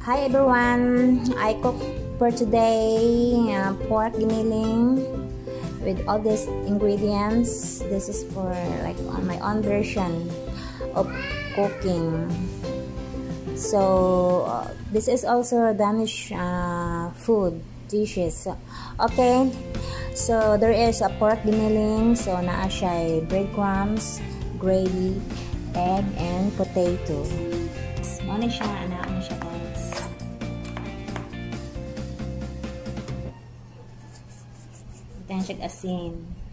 Hi everyone! I cook for today pork giniling with all these ingredients. This is for like on my own version of cooking. So this is also Danish food dishes. Okay, so there is a pork giniling. So naa siya breadcrumbs, gravy, egg, and potato. Ano siya? Ano siya guys? Ito siya asin.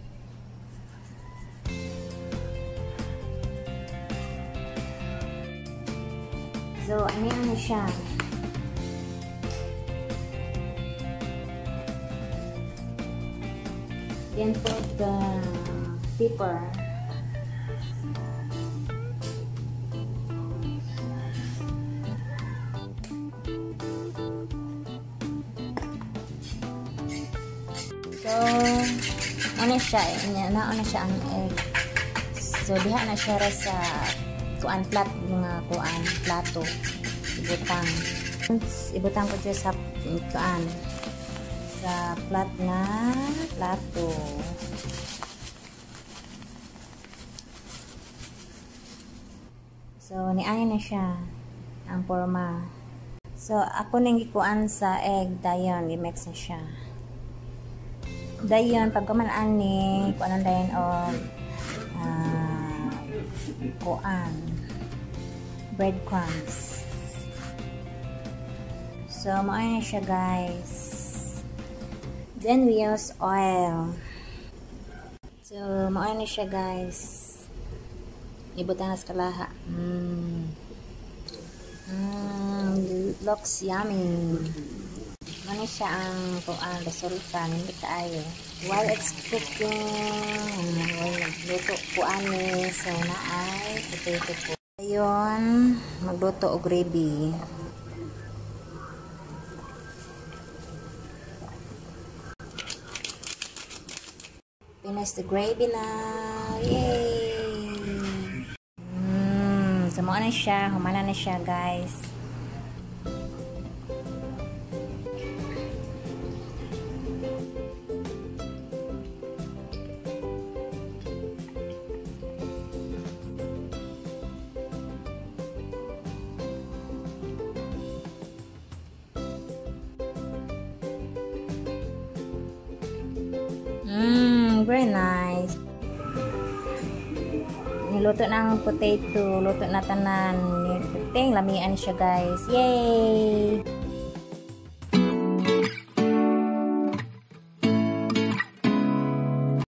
So, ano siya? Then put the pepper. So, ano siya? Naon na siya ang egg. So, diha na siya sa plat nga plato. Ibutang ko siya sa sa plat na plato. So, nianin na siya ang forma. So, ako nang gikuan sa egg, dayon i-mix na siya. Dayon pag kumanan ni kuanan dayon og breadcrumbs. So, maayos na siya guys. Then we use oil. So, maayos na siya guys. Ibutan na sa kalaha. Looks yummy. Ano siya ang resulta, hindi kaayo. While it's cooking, while nagluto po ani, so naay potato po. Ayun, magluto og gravy. Finish the gravy na. Yay! So mo na siya, humana na siya guys. Very nice. Niluto ng potato, luto na tanan. Lamian siya guys. Yay!